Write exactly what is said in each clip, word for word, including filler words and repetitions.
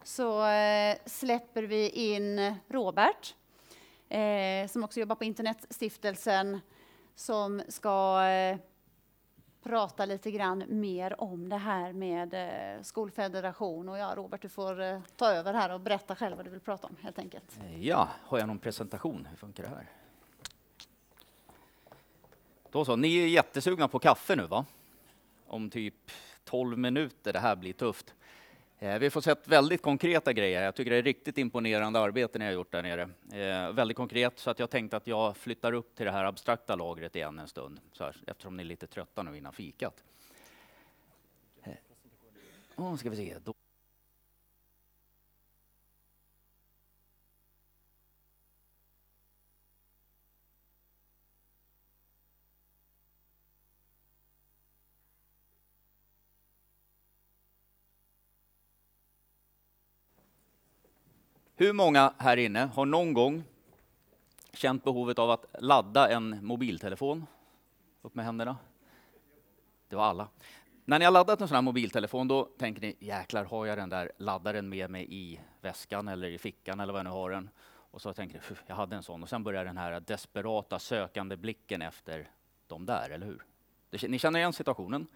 så eh, släpper vi in Robert, eh, som också jobbar på Internetstiftelsen, som ska eh, prata lite grann mer om det här med eh, skolfederation. Och ja, Robert, du får eh, ta över här och berätta själv vad du vill prata om, helt enkelt. Ja, har jag någon presentation? Hur funkar det här? Då så, ni är jättesugna på kaffe nu, va? Om typ tolv minuter, det här blir tufft. Eh, vi får sett väldigt konkreta grejer. Jag tycker det är riktigt imponerande arbete ni har gjort där nere. Eh, väldigt konkret, så att jag tänkte att jag flyttar upp till det här abstrakta lagret igen en stund. Så här, eftersom ni är lite trötta nu innan fikat. Eh, oh, ska vi se. Då. Hur många här inne har någon gång känt behovet av att ladda en mobiltelefon? Upp med händerna. Det var alla. När ni har laddat en sån här mobiltelefon, då tänker ni, jäklar, har jag den där laddaren med mig i väskan eller i fickan eller vad jag nu har den? Och så tänker ni, jag hade en sån. Och sen börjar den här desperata sökande blicken efter de där, eller hur? Det, ni känner igen situationen.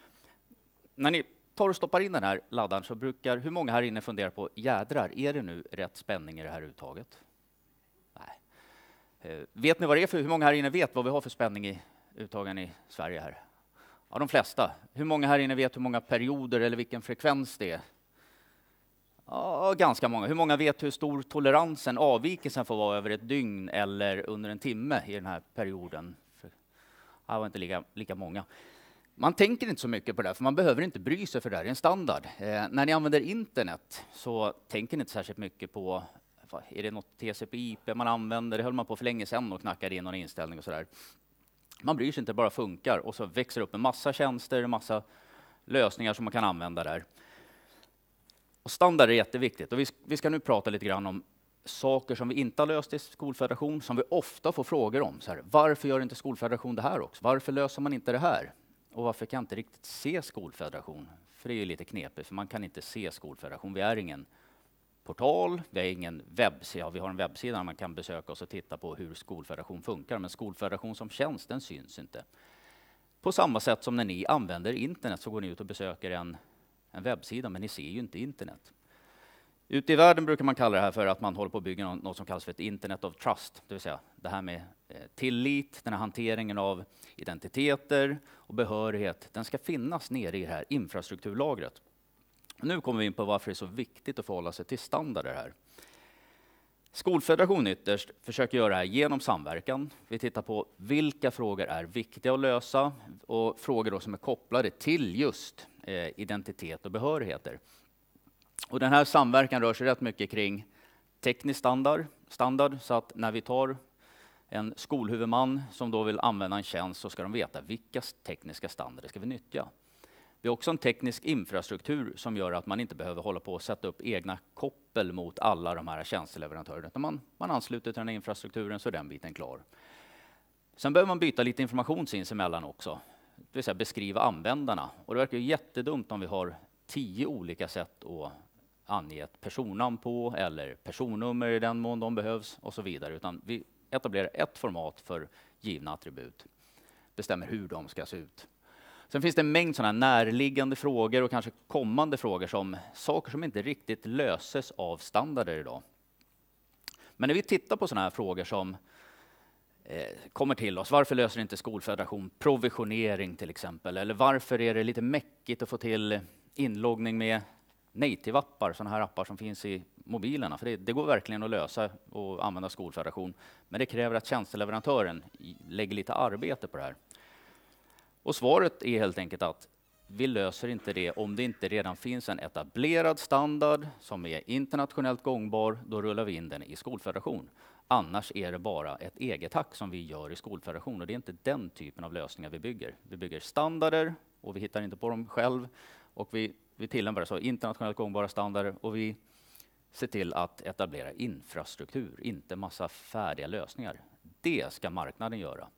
När ni tar och stoppar in den här laddaren så brukar, hur många här inne funderar på, jädrar, är det nu rätt spänning i det här uttaget? Nej. Eh, vet ni vad det är för, hur många här inne vet vad vi har för spänning i uttagen i Sverige här? Ja, de flesta. Hur många här inne vet hur många perioder eller vilken frekvens det är? Ja, ganska många. Hur många vet hur stor toleransen, avvikelsen får vara över ett dygn eller under en timme i den här perioden? Ja, det var inte lika, lika många. Man tänker inte så mycket på det, för man behöver inte bry sig, för det här är en standard. Eh, när ni använder internet så tänker ni inte särskilt mycket på, är det något T C P I P man använder? Det höll man på för länge sedan och knackade in någon inställning och sådär. Man bryr sig inte, bara funkar, och så växer upp en massa tjänster, en massa lösningar som man kan använda där. Och standard är jätteviktigt, och vi, vi ska nu prata lite grann om saker som vi inte har löst i Skolfederation, som vi ofta får frågor om. Så här, varför gör inte Skolfederation det här också? Varför löser man inte det här? Och varför kan jag inte riktigt se Skolfederation? För det är ju lite knepigt, för man kan inte se Skolfederation. Vi är ingen portal, vi är ingen webbsida. Ja, vi har en webbsida där man kan besöka oss och titta på hur Skolfederation funkar. Men Skolfederation som tjänst, den syns inte. På samma sätt som när ni använder internet så går ni ut och besöker en, en webbsida, men ni ser ju inte internet. Ute i världen brukar man kalla det här för att man håller på att bygga något som kallas för ett internet of trust. Det vill säga det här med tillit, den här hanteringen av identiteter och behörighet. Den ska finnas nere i det här infrastrukturlagret. Nu kommer vi in på varför det är så viktigt att förhålla sig till standarder här. Skolfederation ytterst försöker göra det här genom samverkan. Vi tittar på vilka frågor är viktiga att lösa och frågor då som är kopplade till just eh, identitet och behörigheter. Och den här samverkan rör sig rätt mycket kring teknisk standard, standard, så att när vi tar en skolhuvudman som då vill använda en tjänst så ska de veta vilka tekniska standarder ska vi nyttja. Vi har också en teknisk infrastruktur som gör att man inte behöver hålla på och sätta upp egna koppel mot alla de här tjänsteleverantörerna, utan man, man ansluter till den här infrastrukturen så är den biten klar. Sen behöver man byta lite information sinsemellan också, det vill säga beskriva användarna. Och det verkar ju jättedumt om vi har tio olika sätt att ange ett personnamn på eller personnummer i den mån de behövs och så vidare, utan vi etablerar ett format för givna attribut, bestämmer hur de ska se ut. Sen finns det en mängd sådana närliggande frågor och kanske kommande frågor som saker som inte riktigt löses av standarder idag. Men när vi tittar på sådana här frågor som eh, kommer till oss, varför löser inte Skolfederation provisionering till exempel? Eller varför är det lite mäckigt att få till inloggning med native-appar, sådana här appar som finns i mobilerna? För det, det går verkligen att lösa och använda Skolfederation, men det kräver att tjänsteleverantören lägger lite arbete på det här. Och svaret är helt enkelt att vi löser inte det om det inte redan finns en etablerad standard som är internationellt gångbar, då rullar vi in den i Skolfederation. Annars är det bara ett eget hack som vi gör i Skolfederation, och det är inte den typen av lösningar vi bygger. Vi bygger standarder och vi hittar inte på dem själv, och vi, vi tillämpar så internationellt gångbara standarder, och vi ser till att etablera infrastruktur, inte massa färdiga lösningar. Det ska marknaden göra.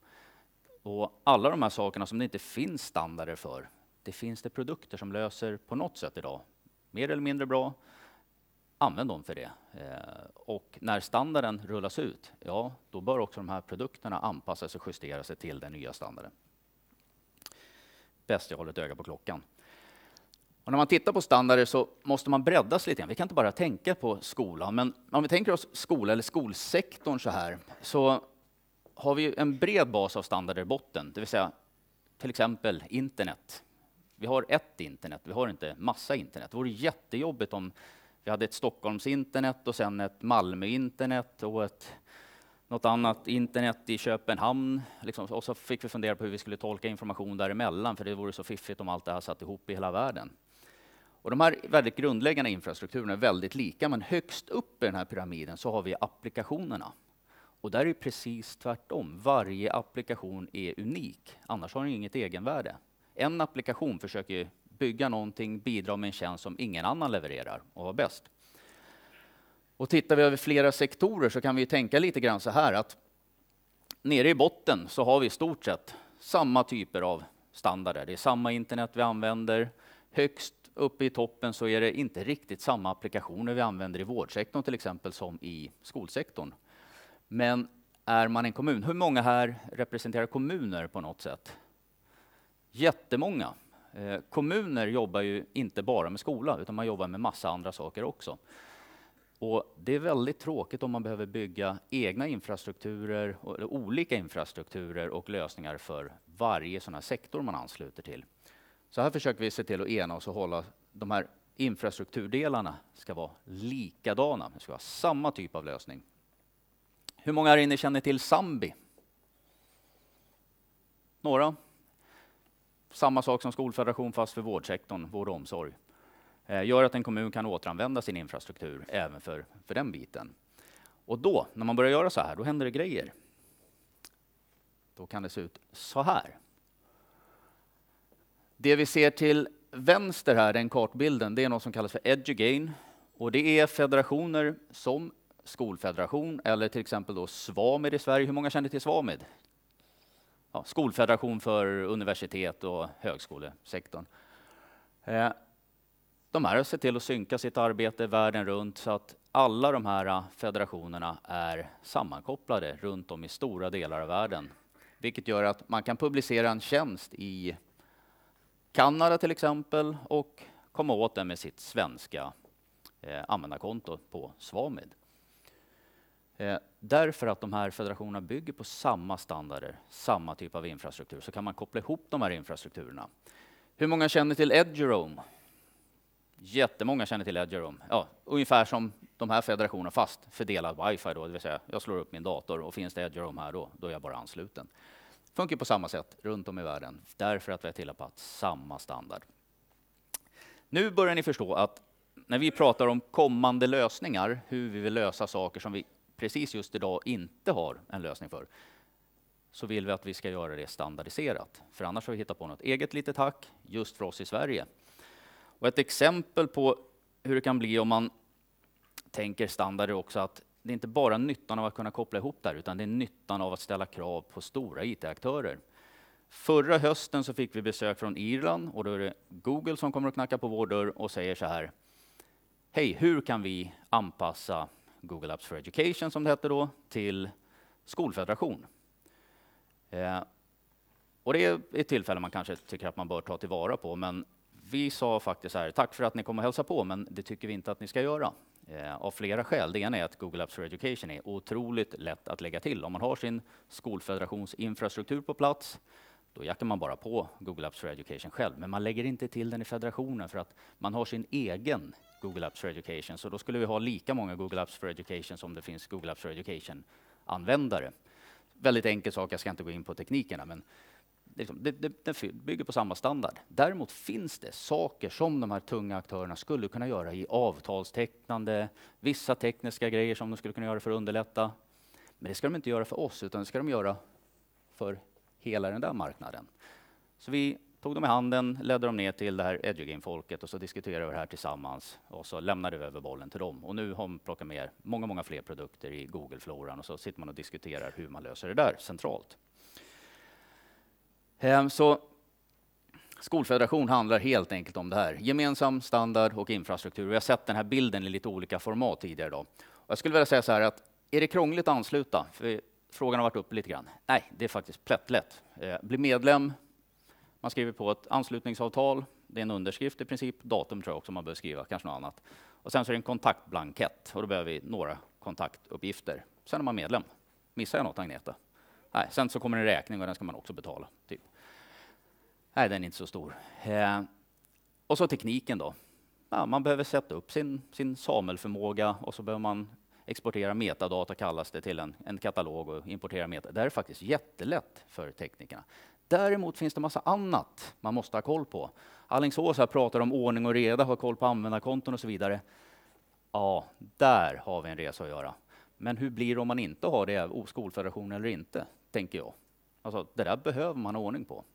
Och alla de här sakerna som det inte finns standarder för, det finns det produkter som löser på något sätt idag. Mer eller mindre bra. använd dem för det. Eh, och när standarden rullas ut, ja, då bör också de här produkterna anpassa sig och justera sig till den nya standarden. Bäst jag håller ett öga på klockan. Och när man tittar på standarder så måste man breddas lite grann. Vi kan inte bara tänka på skolan, men om vi tänker oss skola eller skolsektorn så här, så har vi en bred bas av standarder i botten, det vill säga till exempel internet. Vi har ett internet, vi har inte massa internet. Det vore jättejobbigt om vi hade ett Stockholms internet och sen ett Malmö internet och ett något annat internet i Köpenhamn. Liksom. Och så fick vi fundera på hur vi skulle tolka information däremellan, för det vore så fiffigt om allt det här satt ihop i hela världen. Och de här väldigt grundläggande infrastrukturerna är väldigt lika, men högst upp i den här pyramiden så har vi applikationerna. Och där är det precis tvärtom. Varje applikation är unik, annars har den inget egenvärde. En applikation försöker bygga någonting, bidra med en tjänst som ingen annan levererar och var bäst. Och tittar vi över flera sektorer så kan vi tänka lite grann så här att nere i botten så har vi i stort sett samma typer av standarder. Det är samma internet vi använder. Högst uppe i toppen så är det inte riktigt samma applikationer vi använder i vårdsektorn till exempel som i skolsektorn. Men är man en kommun, hur många här representerar kommuner på något sätt? Jättemånga. Eh, kommuner jobbar ju inte bara med skola, utan man jobbar med massa andra saker också. Och det är väldigt tråkigt om man behöver bygga egna infrastrukturer, eller olika infrastrukturer och lösningar för varje sån här sektor man ansluter till. Så här försöker vi se till att ena oss och hålla de här infrastrukturdelarna ska vara likadana. Det ska vara samma typ av lösning. Hur många här inne känner till Sambi? Några? Samma sak som skolfederation fast för vårdsektorn, vård och omsorg. Eh, gör att en kommun kan återanvända sin infrastruktur även för, för den biten. Och då, när man börjar göra så här, då händer det grejer. Då kan det se ut så här. Det vi ser till vänster här, den kartbilden, det är något som kallas för Edugain. Och det är federationer som Skolfederation eller till exempel då Svamid i Sverige. Hur många känner till Svamid? Ja, Skolfederation för universitet och högskolesektorn. Eh, de här har sett till att synka sitt arbete världen runt så att alla de här federationerna är sammankopplade runt om i stora delar av världen. Vilket gör att man kan publicera en tjänst i Kanada till exempel och komma åt den med sitt svenska eh, användarkonto på Svamid. Eh, därför att de här federationerna bygger på samma standarder, samma typ av infrastruktur, så kan man koppla ihop de här infrastrukturerna. Hur många känner till Eduroam? Jättemånga känner till Eduroam. Ja, ungefär som de här federationerna fast fördelad wifi då, det vill säga jag slår upp min dator och finns det Eduroam här då, då är jag bara ansluten. Funkar på samma sätt runt om i världen, därför att vi har tillämpat samma standard. Nu börjar ni förstå att när vi pratar om kommande lösningar, hur vi vill lösa saker som vi precis just idag inte har en lösning för, så vill vi att vi ska göra det standardiserat. För annars har vi hittat på något eget litet hack just för oss i Sverige. Och ett exempel på hur det kan bli om man tänker standard är också att det är inte bara nyttan av att kunna koppla ihop där, utan det är nyttan av att ställa krav på stora I T-aktörer. Förra hösten så fick vi besök från Irland och då är det Google som kommer att knacka på vår dörr och säger så här: hej, hur kan vi anpassa Google Apps for Education, som det hette då, till skolfederation? Eh, och det är ett tillfälle man kanske tycker att man bör ta tillvara på, men vi sa faktiskt så här: tack för att ni kommer att hälsa på, men det tycker vi inte att ni ska göra. Eh, av flera skäl. Det ena är att Google Apps for Education är otroligt lätt att lägga till. Om man har sin skolfederationsinfrastruktur på plats, då jackar man bara på Google Apps for Education själv. Men man lägger inte till den i federationen för att man har sin egen Google Apps for Education. Så då skulle vi ha lika många Google Apps for Education som det finns Google Apps for Education-användare. Väldigt enkel sak, jag ska inte gå in på teknikerna, men det, det, det bygger på samma standard. Däremot finns det saker som de här tunga aktörerna skulle kunna göra i avtalstecknande, vissa tekniska grejer som de skulle kunna göra för att underlätta. Men det ska de inte göra för oss, utan det ska de göra för hela den där marknaden. Så vi tog dem i handen, ledde dem ner till det här Edugain-folket och så diskuterade vi det här tillsammans och så lämnade vi över bollen till dem. Och nu har de plockat med många, många fler produkter i Google-floran och så sitter man och diskuterar hur man löser det där centralt. Så Skolfederation handlar helt enkelt om det här. Gemensam standard och infrastruktur. Vi har sett den här bilden i lite olika format tidigare idag. Och jag skulle vilja säga så här att är det krångligt att ansluta? För frågan har varit uppe lite grann. Nej, det är faktiskt plättlätt. Eh, bli medlem. Man skriver på ett anslutningsavtal. Det är en underskrift i princip. Datum tror jag också man behöver skriva, kanske något annat. Och sen så är det en kontaktblankett. Och då behöver vi några kontaktuppgifter. Sen är man medlem. Missar jag något, Agneta? Nej, sen så kommer en räkning och den ska man också betala. Typ. Nej, den är inte så stor. Eh, och så tekniken då. Ja, man behöver sätta upp sin, sin SAML-förmåga och så behöver man exportera metadata, kallas det, till en, en katalog och importera metadata. Det här är faktiskt jättelätt för teknikerna. Däremot finns det massa annat man måste ha koll på. Alingsås här pratar om ordning och reda, ha koll på användarkonton och så vidare. Ja, där har vi en resa att göra. Men hur blir det om man inte har det, skolfederation eller inte, tänker jag. Alltså, det där behöver man ha ordning på.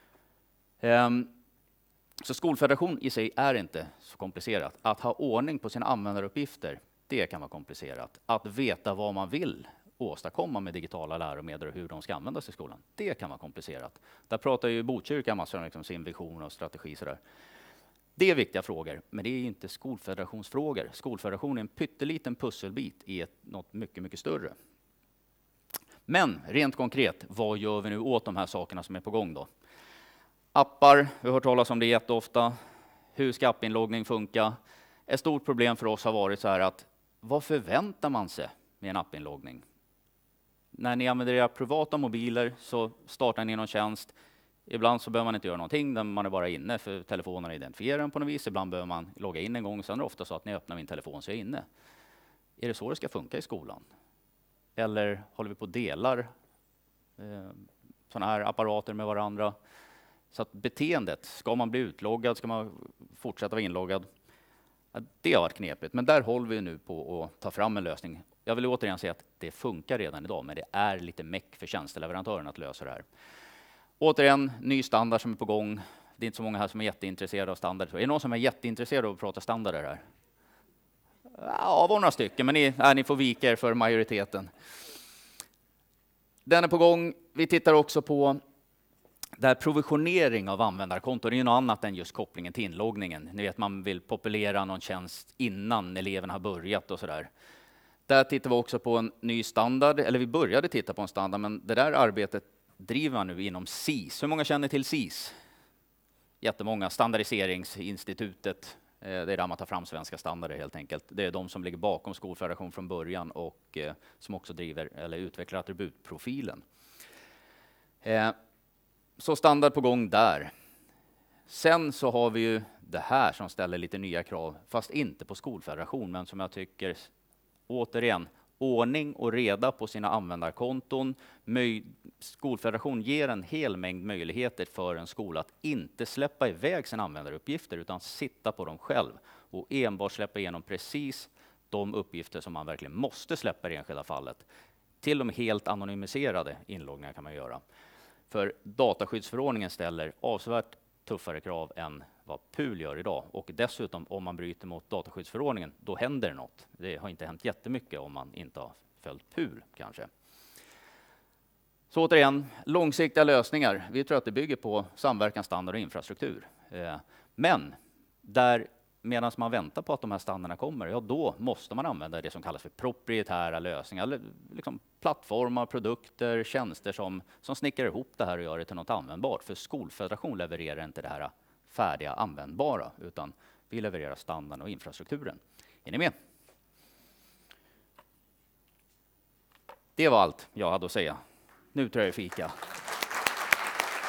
Um, så skolfederation i sig är inte så komplicerat. Att ha ordning på sina användaruppgifter, det kan vara komplicerat. Att veta vad man vill åstadkomma med digitala läromedel och hur de ska användas i skolan, det kan vara komplicerat. Där pratar ju Botkyrka massor om liksom sin vision och strategi. Sådär. Det är viktiga frågor, men det är inte skolfederationsfrågor. Skolfederation är en pytteliten pusselbit i ett, något mycket, mycket större. Men rent konkret, vad gör vi nu åt de här sakerna som är på gång då? Appar, vi har hört talas om det jätteofta. Hur ska appinloggning funka? Ett stort problem för oss har varit så här att vad förväntar man sig med en appinloggning? När ni använder era privata mobiler så startar ni någon tjänst. Ibland så behöver man inte göra någonting, där man är bara inne för telefonen identifierar den på något vis. Ibland behöver man logga in en gång, sen är det ofta så att ni öppnar min telefon så är jag inne. Är det så det ska funka i skolan? Eller håller vi på och delar eh, sådana här apparater med varandra? Så att beteendet, ska man bli utloggad, ska man fortsätta vara inloggad? Ja, det har varit knepigt, men där håller vi nu på att ta fram en lösning. Jag vill återigen säga att det funkar redan idag, men det är lite meck för tjänsteleverantören att lösa det här. Återigen, ny standard som är på gång. Det är inte så många här som är jätteintresserade av standard. Är det någon som är jätteintresserad av att prata standarder här? Ja, var några stycken, men ni, nej, ni får vika er för majoriteten. Den är på gång. Vi tittar också på där provisionering av användarkonton. Det är något annat än just kopplingen till inloggningen. Ni vet, man vill populera någon tjänst innan eleven har börjat och sådär. Där tittar vi också på en ny standard, eller vi började titta på en standard, men det där arbetet driver man nu inom S I S. Hur många känner till S I S? Jättemånga. Standardiseringsinstitutet. Det är där man tar fram svenska standarder helt enkelt. Det är de som ligger bakom Skolfederation från början och eh, som också driver eller utvecklar attributprofilen. Eh, så standard på gång där. Sen så har vi ju det här som ställer lite nya krav, fast inte på Skolfederation, men som jag tycker återigen, ordning och reda på sina användarkonton. Möj- Skolfederation ger en hel mängd möjligheter för en skola att inte släppa iväg sina användaruppgifter utan sitta på dem själv och enbart släppa igenom precis de uppgifter som man verkligen måste släppa i det enskilda fallet. Till och med helt anonymiserade inloggningar kan man göra. För dataskyddsförordningen ställer avsevärt tuffare krav än vad P U L gör idag. Och dessutom, om man bryter mot dataskyddsförordningen, då händer det något. Det har inte hänt jättemycket om man inte har följt P U L kanske. Så återigen, långsiktiga lösningar. Vi tror att det bygger på samverkan, standard och infrastruktur. Men där, medan man väntar på att de här standarderna kommer, ja, då måste man använda det som kallas för proprietära lösningar. Eller liksom plattformar, produkter, tjänster som, som snickrar ihop det här och gör det till något användbart. För Skolfederation levererar inte det här färdiga användbara, utan vi levererar standarden och infrastrukturen. Är ni med? Det var allt jag hade att säga. Nu tror jag det är fika.